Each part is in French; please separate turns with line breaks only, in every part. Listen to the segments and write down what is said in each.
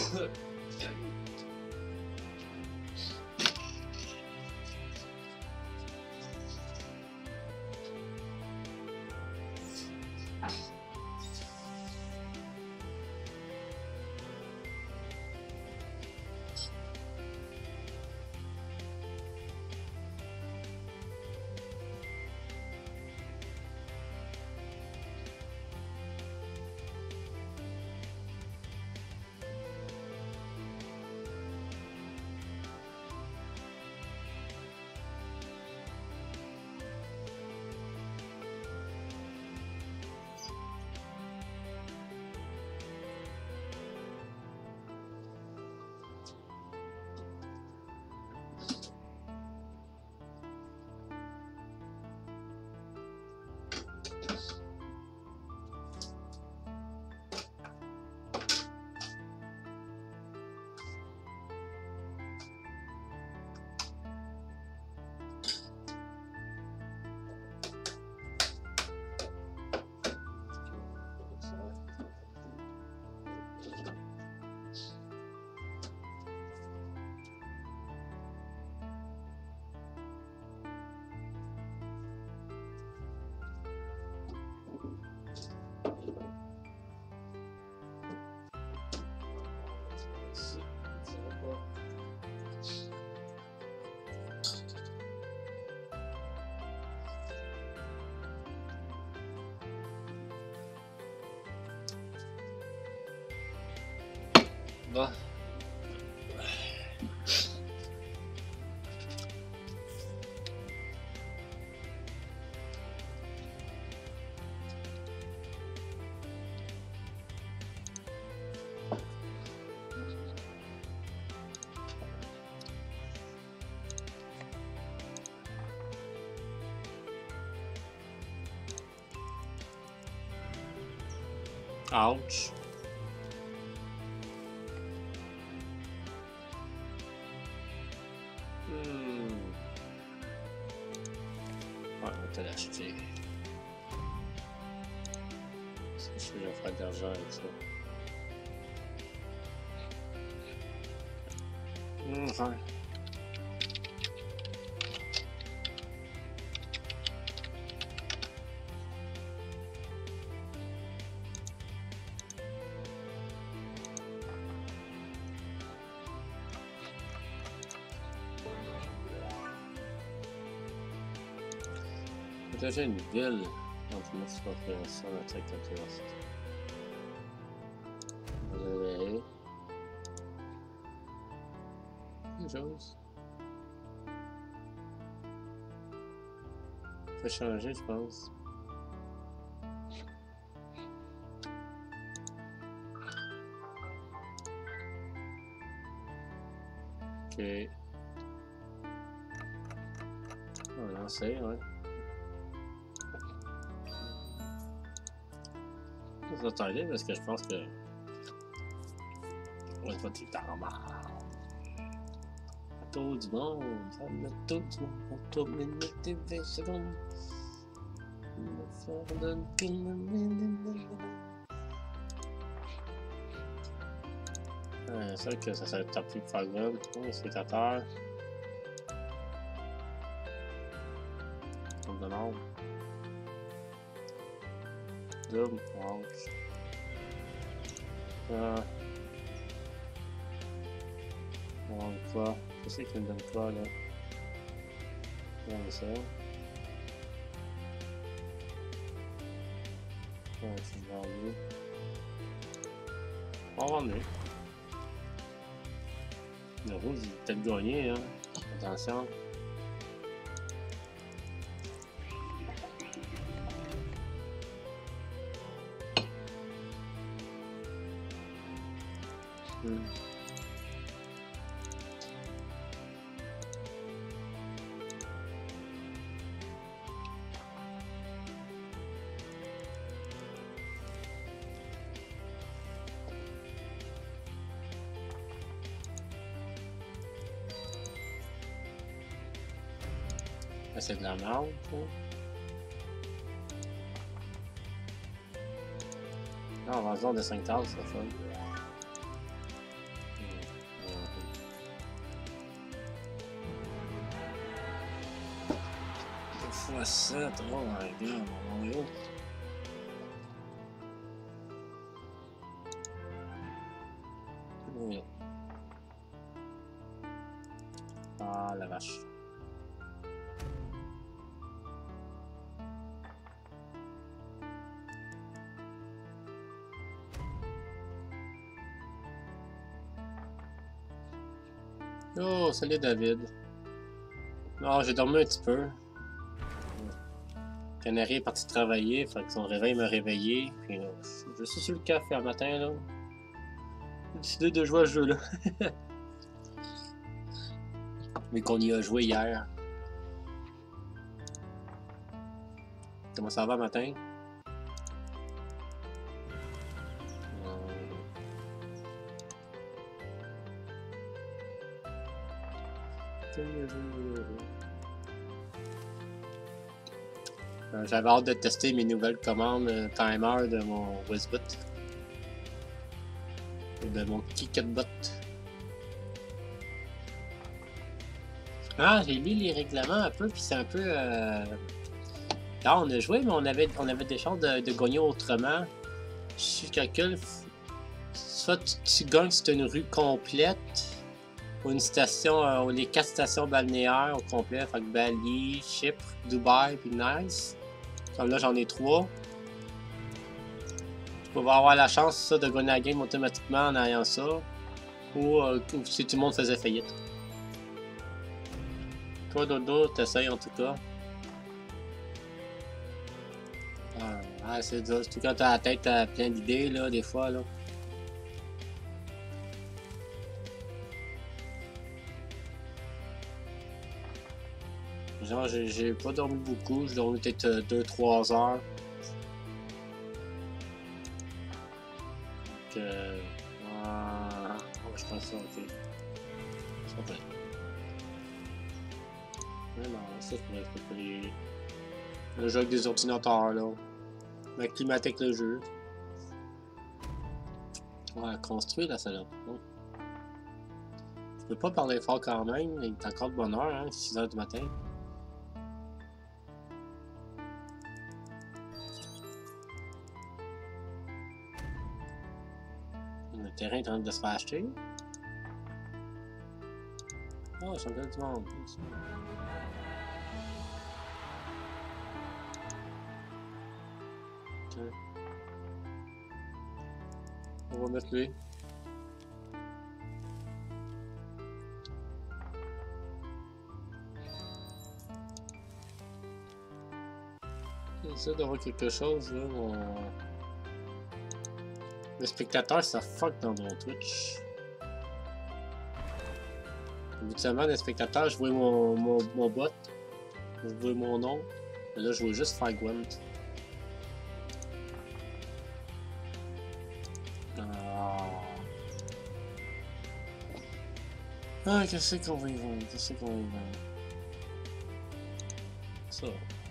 Va. Ouch. Ouais, on va te l'acheter. C'est sûr que je vais faire de l'argent avec ça. Ouais. Protéger une ville entre une exploitation d'attaque terrestre. Vous avez une chose. Faut changer, je pense. Ok. On va lancer, ouais. Ça va tarder parce que je pense que on va pas tout le temps en marre. Tout du monde, ça met tout du monde, on tourne une minute et 20 secondes. C'est vrai que ça serait top plus fun. Oh, spectateur. On demande. Double, ouch. On donne quoi? Je sais qu'il me donne quoi là. On ça. Ouais, c'est vendu. On va vendre. Le rouge, il est peut-être gagné, hein. Attention. C'est de la merde, quoi. Non, on va se de 5 tasses, c'est fun. fois 7, oh my god, mon Dieu. Oui. Ah la vache. Oh, salut David. Non, j'ai dormi un petit peu. Canary est parti travailler, fait que son réveil m'a réveillé. Puis je suis sur le café un matin là. J'ai décidé de jouer à ce jeu-là. Mais qu'on y a joué hier. Comment ça va matin? J'avais hâte de tester mes nouvelles commandes timer de mon Wizbot. Et de mon KicketBot. Ah, j'ai lu les règlements un peu, puis c'est un peu... Là, on a joué, mais on avait des chances de gagner autrement. Si je calcule, soit tu gagnes si tu as une rue complète, ou une station, ou les 4 stations balnéaires au complet, fait que Bali, Chypre, Dubaï, puis Nice. Comme là, j'en ai 3. Tu peux avoir la chance ça, de gagner la game automatiquement en ayant ça, ou si tout le monde faisait faillite. Toi, Dodo, t'essayes en tout cas. Ah, c'est dur. Surtout quand t'as la tête plein d'idées, là, des fois, là. Genre, j'ai pas dormi beaucoup. J'ai dormi peut-être 2-3 heures. Donc, je pense ça, ok. Ça va. Mais non, ça, je pourrais pas les... Le jeu avec des ordinateurs, là. M'acclimater avec le jeu. Ouais, construire la salope. Je peux pas parler fort quand même, il est encore de bonne heure, hein, 6 h du matin. Le terrain est en train de se faire acheter. Oh, je suis encore du monde. Okay. On va mettre lui. J'essaie d'avoir quelque chose là. Le spectateur, ça fuck dans mon Twitch. Habituellement, les spectateurs, je vois mon bot. Je vois mon nom. Mais là, je vois juste faire Gwent. Ah, qu'est-ce qu'on va y vendre? Qu'est-ce qu'on va y vendre? Ça.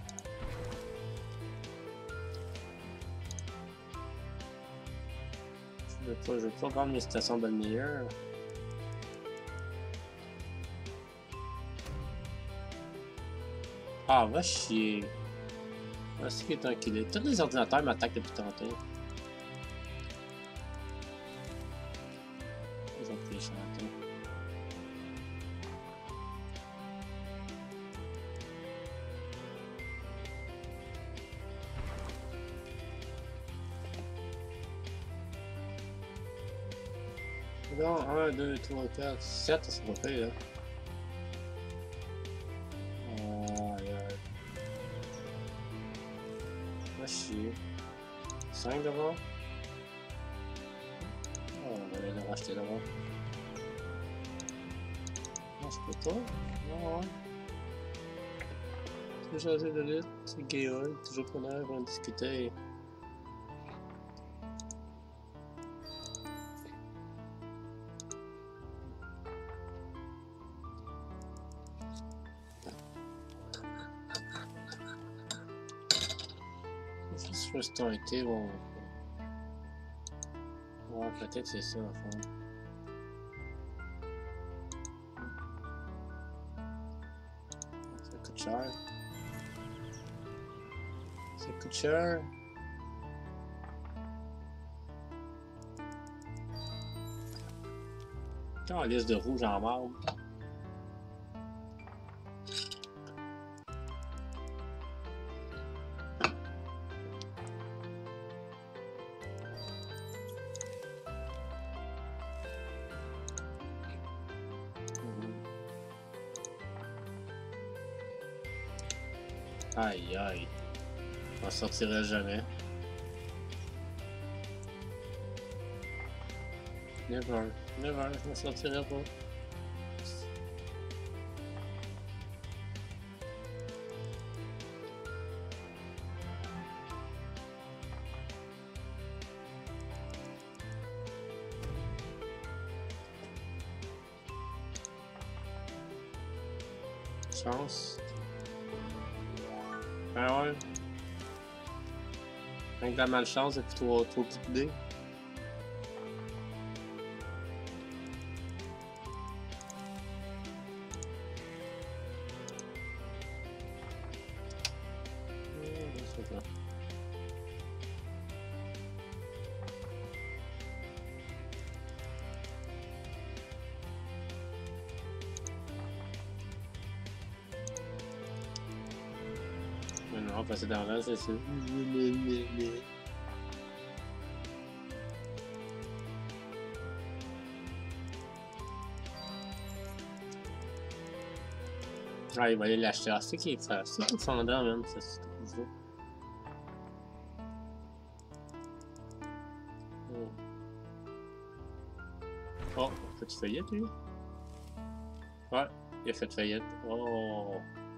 Je veux pas vendre mes stations balnéaires. Ah, va chier. Ah, c'est qui est tranquille. Tous les ordinateurs m'attaquent depuis tantôt. Ils ont téléchargé. Non, 1, 2, 3, 4, 7, ça va pas là. Va chier. 5 d'abord. Oh, on va aller le racheter d'abord. Non, je peux pas. Non, ouais. Toujours changer de lutte, c'est Géol, toujours preneur, on va discuter. Juste arrêter, bon. Ouais, peut-être c'est ça, à fond. Ça coûte cher. Ça coûte cher. Quand la liste de rouge en marbre. Aïe aïe. On sortirait jamais. Never, never, je m'en sortirai pas. Chance. Ah ouais. Rien que de la malchance et puis trop petites dés. Non, passer dans là, c'est sûr. Ah, il va aller l'acheter. Ah, c'est qui est ça? C'est tout fendant, même, ça, c'est tout ça. Oh, fait faillite, lui? Ouais, il a fait faillite. Oh!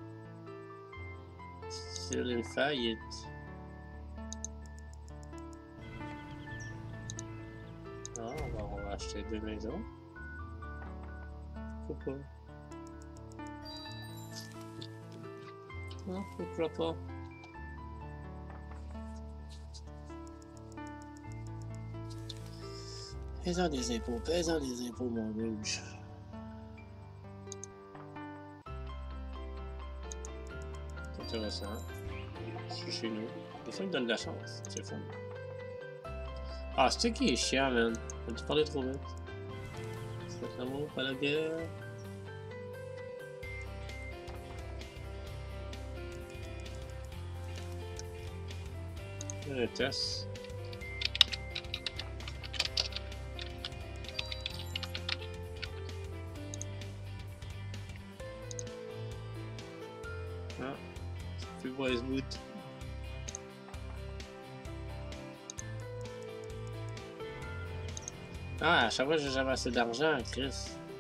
C'est une faillite. Ah, on va acheter 2 maisons. Pourquoi pas? Non, pourquoi pas? Paysan des impôts, mon rouge. C'est intéressant. C'est chez nous. Des fois, ils me donnent de la chance. C'est fun. Ah, c'est qui est chiant, man. As-tu parlé trop vite? C'est l'amour, pas la guerre. Un test. Ah, c'est plus wise boot. Ah, à chaque fois j'ai jamais assez d'argent, Chris.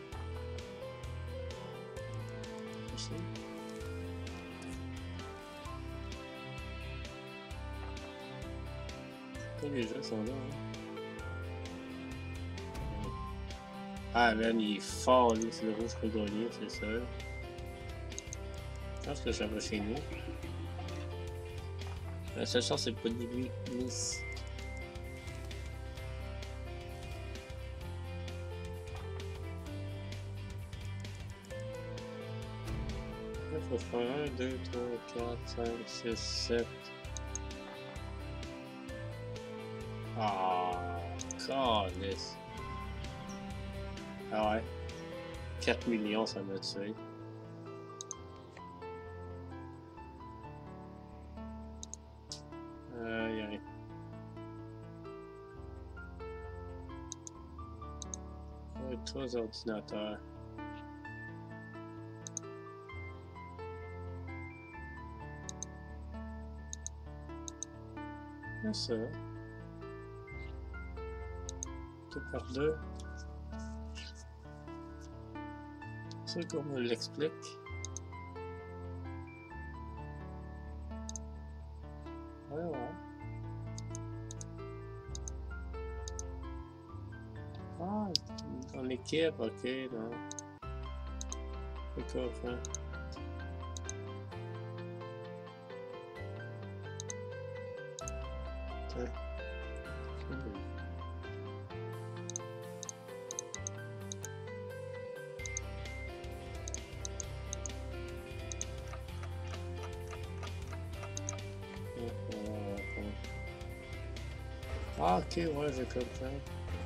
Tous les jeux sont là, hein. Ah, man, il est fort, lui, c'est le rouge pour gagner, c'est ça. Je pense que ça va chez nous. La seule chance, c'est pas de lui, Nice. Il faut faire 1, 2, 3, 4, 5, 6, 7. Ah, calisse. Ah ouais. 4 millions, ça m'a tué. Aïe aïe. Ouais, 3 ordinateurs. C'est ça. 2 par 2. C'est qu'on me l'explique. Ouais, ouais. Ah, dans l'équipe, ok, non. D'accord, hein. Tiens. Ah, ok, ouais, je comprends.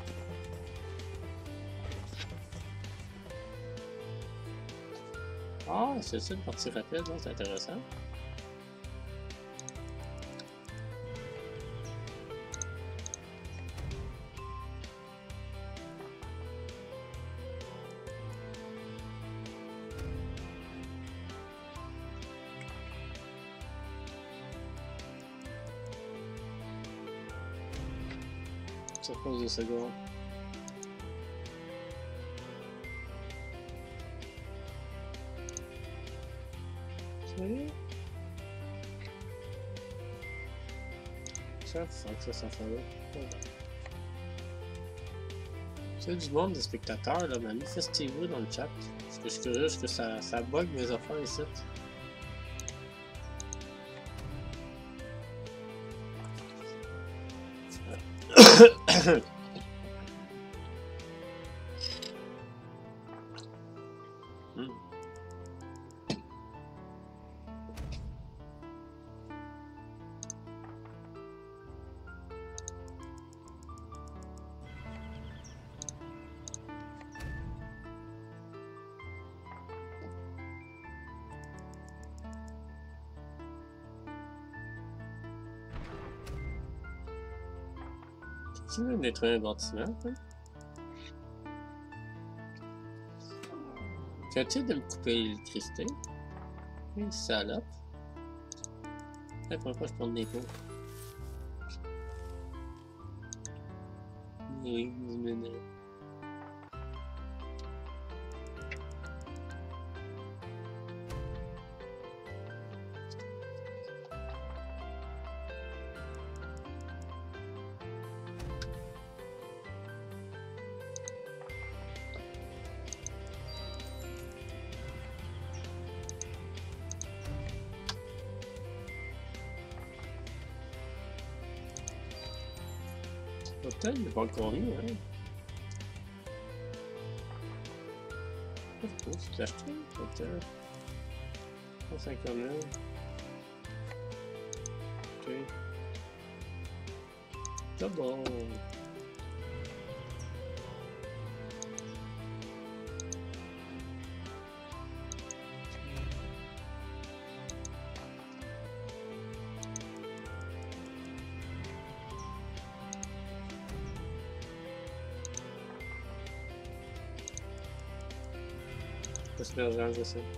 Ah, c'est ça, une partie rapide, c'est intéressant. Ça pose 2 secondes. Sérieux? Ça, ça s'en fait là. C'est du monde de spectateurs, là, manifestez-vous dans le chat. Parce que je suis curieux, que ça bug mes affaires ici. Tu veux détruire un bâtiment, hein? Qu'as-tu de me couper l'électricité? Une salope. La première fois, je prends des pots. Oui, 10 minutes. Peut-être, mais pas encore mieux, hein. Oh, c'est acheté, peut-être. 150 000. Ok. C'est bon. C'est l'argent, je sais.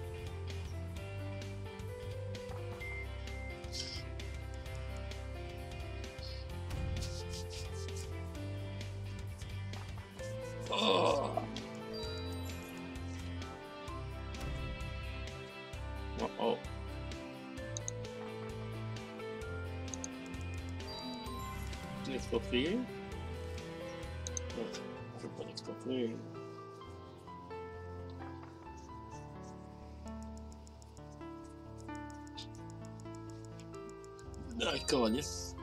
Oh! Oh oh. L'exproprier? Non, je veux pas l'exproprier. Ah, calice.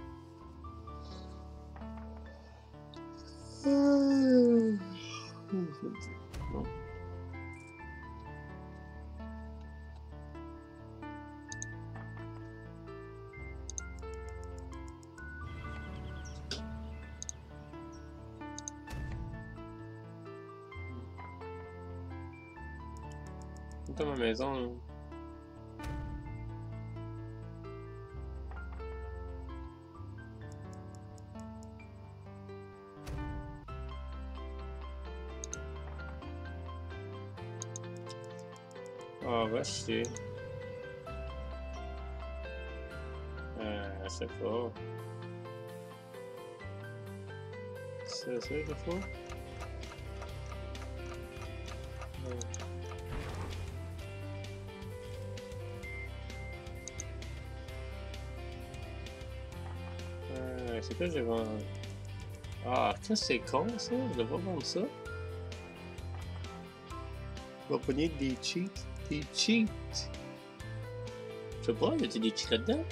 Non. C'est comme ma maison, là. Ah, va chier. Je sais pas. C'est ça qu'il faut? C'est quoi j'ai vendu? Ah, qu'est-ce que c'est con ça? Je devrais vendre ça. On va pogner des cheats. Des cheats! Je sais pas, y a-t-il des cheats là-dedans?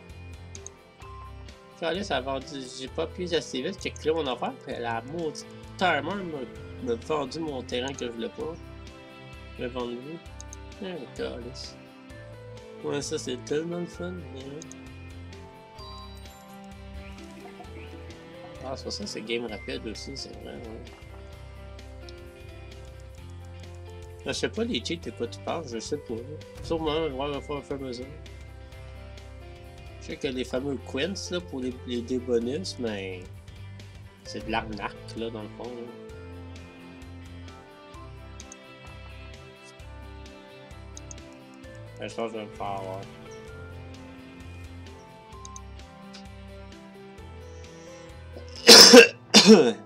Là, ça a vendu. J'ai pas appuyé assez vite, j'ai clé mon affaire, puis la maudite timer m'a vendu mon terrain que je voulais pas. Je l'ai vendu. Ah, calice. Ouais, ça c'est tellement le fun, mais... Ah, c'est pour ça que c'est game rapide aussi, c'est vrai, ouais. Je sais pas les cheats de quoi tu parles, je sais pas. Sûrement, ouais, on va faire un fur et à mesure. Je sais qu'il y a les fameux quints là, pour les dés bonus, mais c'est de l'arnaque là dans le fond. Là. Ouais, je pense que je vais me faire avoir. Je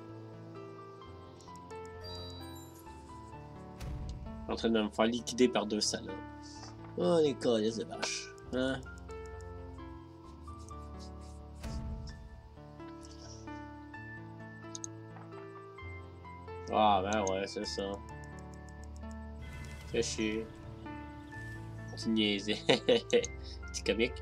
suis en train de me faire liquider par 2 salades. Oh, les calices de vache. Hein? Ah, ben ouais, c'est ça. Fais chier. Tu niaisais. Petit comique.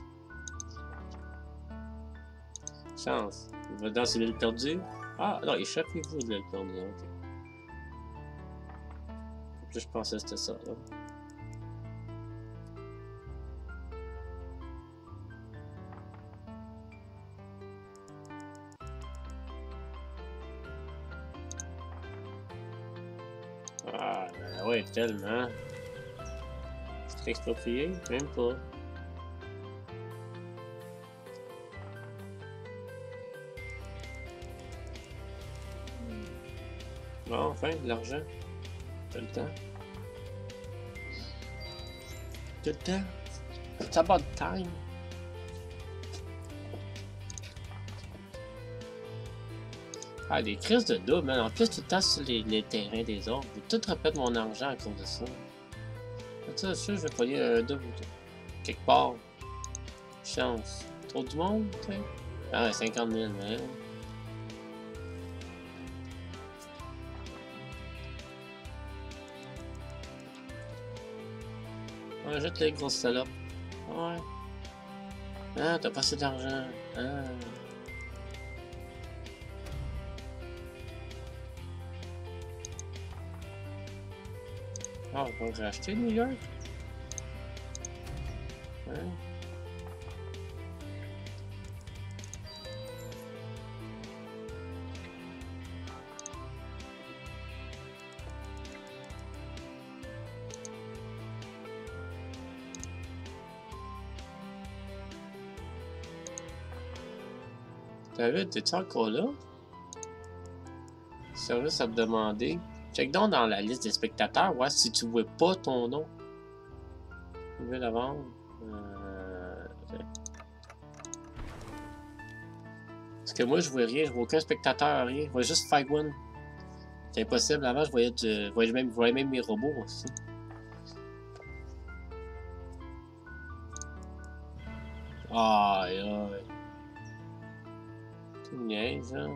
Chance. Il va dans l'île perdue. Ah, non, échappez-vous de l'île perdue. Ok. Je pensais que c'était ça, là. Ah, ben ouais, tellement. C'est exproprié? Même pas. Bon, enfin, de l'argent. T'as le temps. T'as le temps. It's about time. Ah, des crises de double, man. En plus, tout le temps sur les terrains des autres. Je vais tout reperdre mon argent à cause de ça. Ça, je vais payer un double quelque part. Chance. Trop du monde, tu sais? Ah ouais, 50 000, mais... Ouais, jette les grosses salopes. Ouais. Ah, t'as pas assez d'argent. Ah. Ah, donc j'ai acheté New York? Ouais. David, t'es-tu encore là? Service à te demander. Check donc dans la liste des spectateurs, ouais, si tu vois pas ton nom. Nouvelle à vendre. Parce que moi, je vois rien, je vois aucun spectateur, rien. Je vois juste Fight One. C'est impossible. Avant, je voyais même mes robots aussi. Aïe, aïe. Tu me niaises, hein?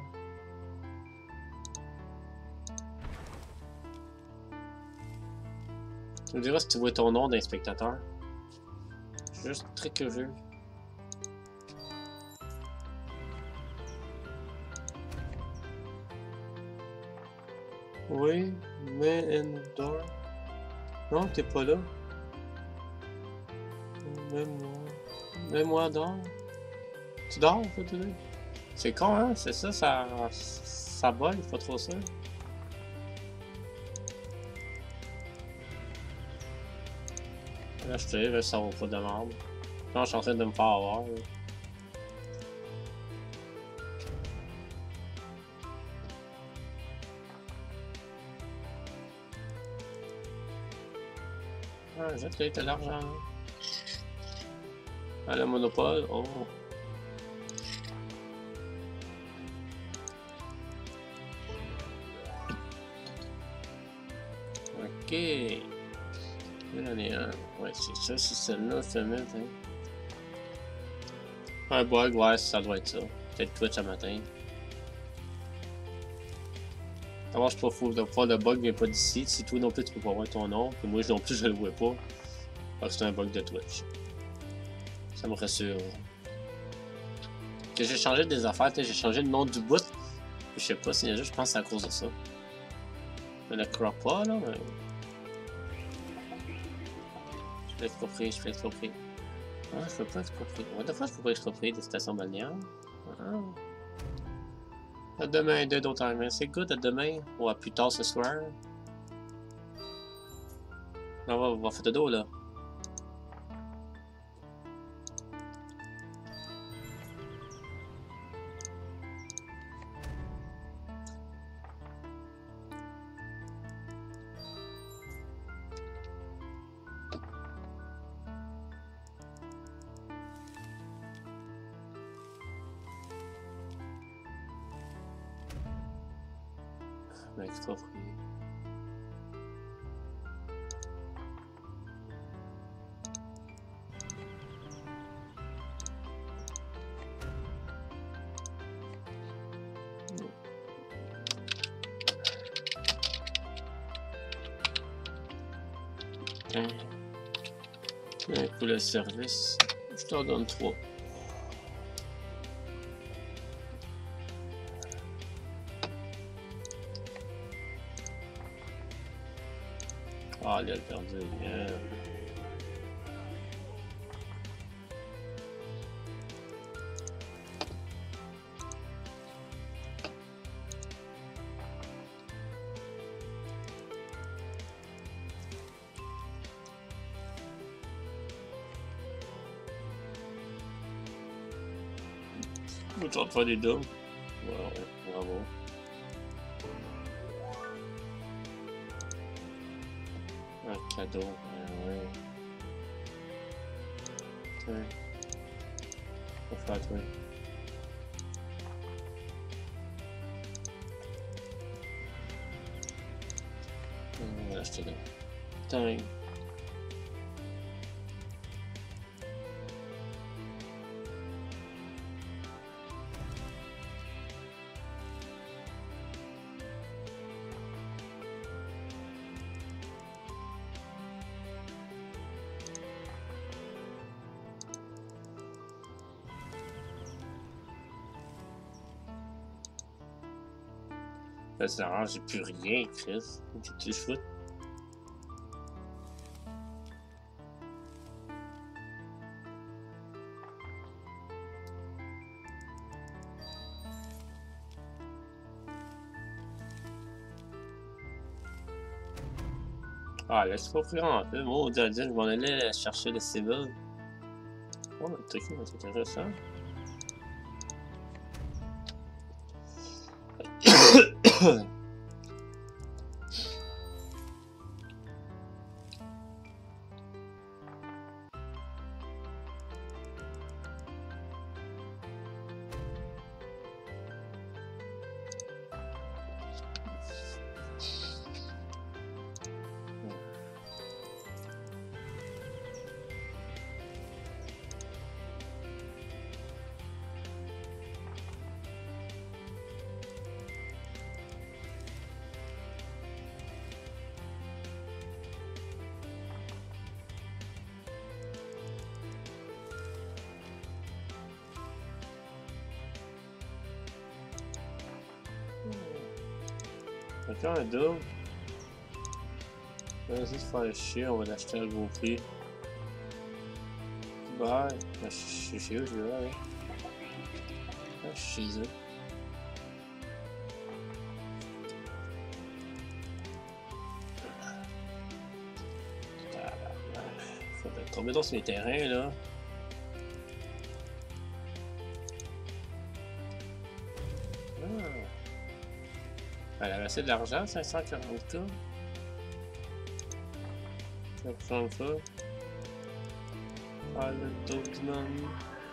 Tu me diras si tu vois ton nom d'un spectateur. Je suis juste très curieux. Oui, mais door. Non, t'es pas là. Mets-moi dehors. Tu dors, faut te dire. C'est con, hein? C'est ça, ça bug, pas trop ça. Là, je te dis, là, ça vaut pas de merde. Non, je suis en train de me faire avoir. Là. Ah, jette-le, t'as de l'argent. Ah, le monopole, oh. Ok. Il en est un. Ouais, c'est ça, c'est celle-là, je te mets, hein. Un bug, ouais, ça doit être ça. Peut-être Twitch ce matin. D'abord, je suis pas fou, le bug vient pas d'ici. Si toi non plus tu peux pas voir ton nom, puis moi non plus je le vois pas. Alors c'est un bug de Twitch. Ça me rassure. Que j'ai changé des affaires, j'ai changé le nom du bout. Je sais pas, c'est juste, je pense que c'est à cause de ça. Je le crop pas là, mais. Je peux exproprier. Ah, je peux pas exproprier. What the fuck, je peux pas exproprier des stations balnéaires? Ah. À demain, d'autres time. C'est good, à demain. Ou à plus tard ce soir. On va faire de dos, là. Extra fruit. Un coup le service, je t'en donne 3. Ah, il a perdu. Je vais te faire des doubles. Ouais, bravo. Un cadeau. Ouais. Tiens. On va faire toi. On va l'acheter là. Tiens. Là, c'est rare, j'ai plus rien, Chris. Tu te fous? Ah, laisse-moi faire un peu. Moi, au je m'en allais chercher le civil. Oh, le truc, c'est intéressant. Encore un double. Vas-y, se faire chier, on va l'acheter à gros prix. Bah, je suis chez eux, je vais là, je suis chez eux. Faudrait tomber dans ces terrains, là. Elle avait assez de l'argent, 540K. Je vais prendre ça. Ah, le dos du monde.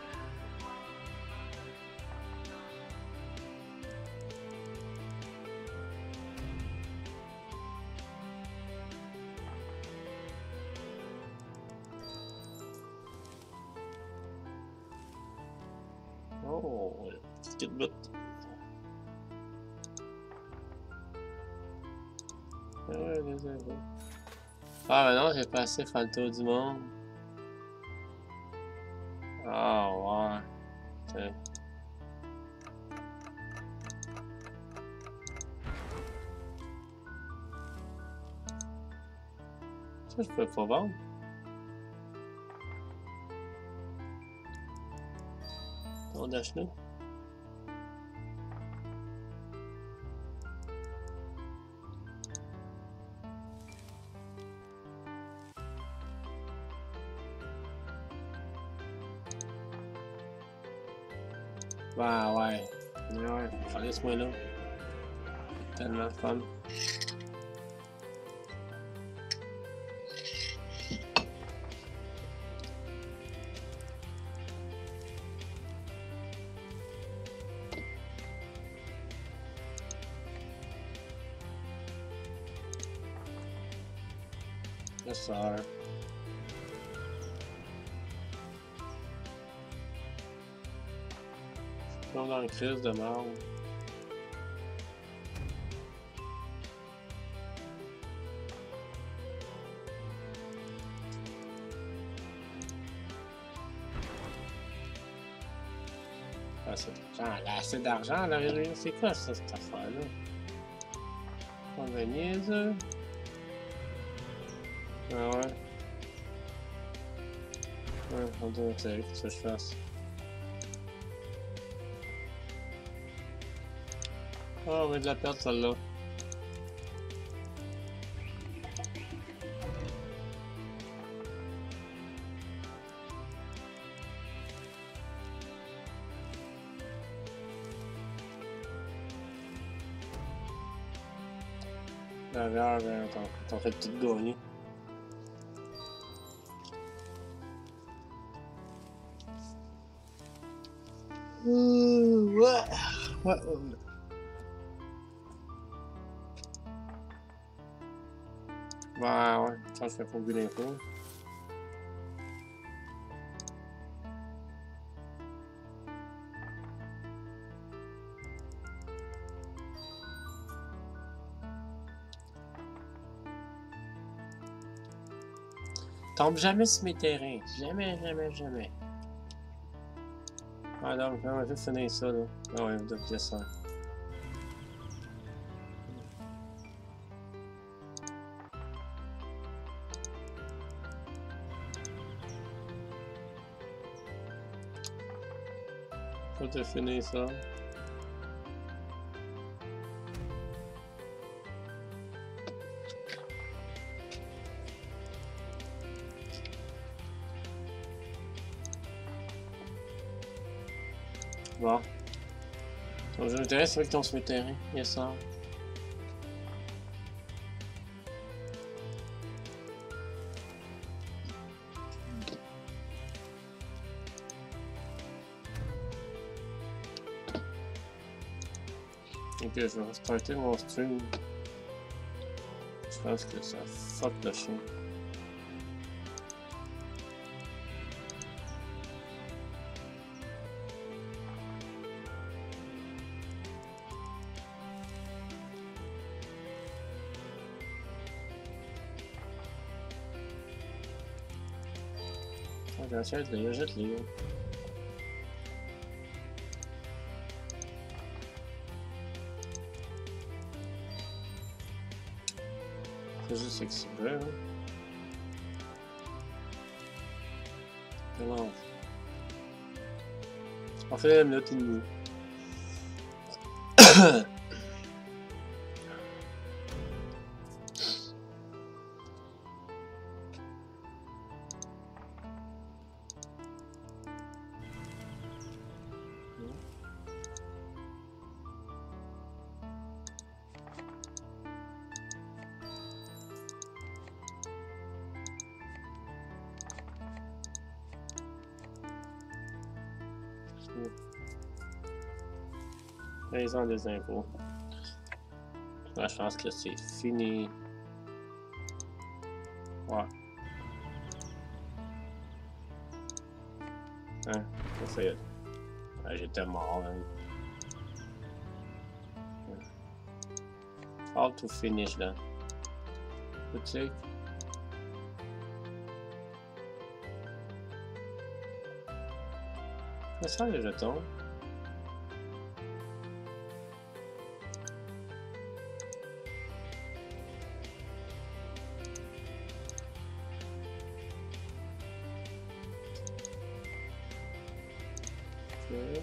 Oh, petite kit botte. Ouais, les zéros. Ah, mais non, j'ai pas assez fait le tour du monde. Ah, ouais. Tiens. Ça, je peux pas vendre. On achète. Bah ouais. Ouais, laisse-moi là. Tellement fun. Yes, sir. Je suis dans une crise de mort. Ah, elle a assez d'argent, là. C'est quoi ça, cette affaire-là? On va niaiser. Ah ouais. Ouais, on dirait que c'est ce que je fasse. Ah, on va de la perdre celle-là. D'ailleurs, t'en fais tout gagner. Ouais. Ouais. Bah ouais, ça je fais pas vu l'info. Tombe jamais sur mes terrains. Jamais, jamais, jamais. Ah donc, on va juste finir ça là. Ah ouais, on doit dire ça. Faut te finir ça. Bon. Donc, je m'intéresse avec ton terrain. Yes, sir. Ok, je vais restarter mon stream. Je pense que ça fuck le chien. Jette-les, jette-les. C'est juste exprès, hein. Comment? On fait une minute et demie. Raison des impôts. Là, je pense que c'est fini. Ouais. Hein, ça y est. Ouais, j'étais mort, hein. All to finish, là. Boutique. Ça sert les jetons. Okay.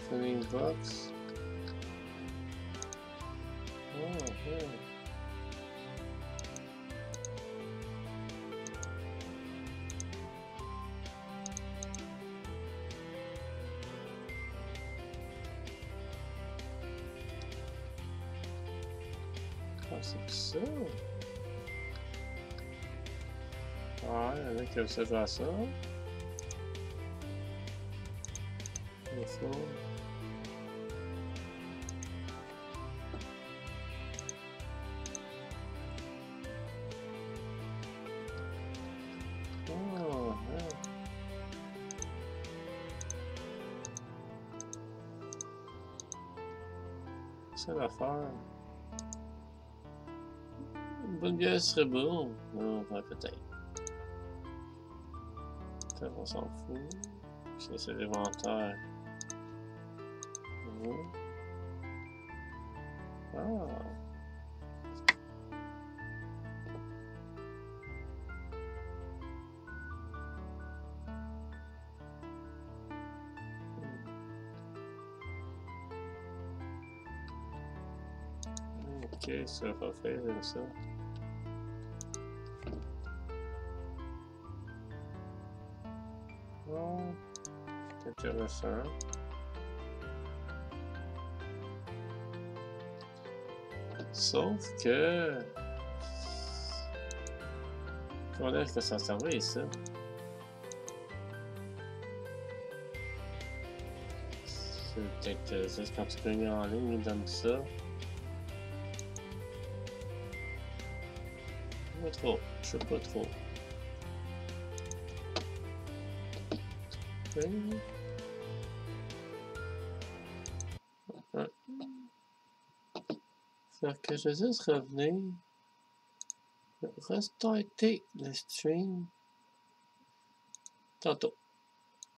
Swimming box. Oh, yeah. C'est que ça. Ouais, il y en a qui aiment ça jouer à ça. Il faut. Oh, ouais. C'est l'affaire. Une bonne bière serait bon. Non, ouais, peut-être. Peut-être on s'en fout. Ça, c'est l'inventaire. Ah. Ok, ça va faire ça. Oh, c'est intéressant. Sauf que... Comment est-ce que ça servait, ça? C'est peut-être juste quand tu cognes en ligne, il donne ça. Pas trop, je sais pas trop. Okay. Ouais. Fait que je vais juste revenir. Restarter le stream. Tantôt.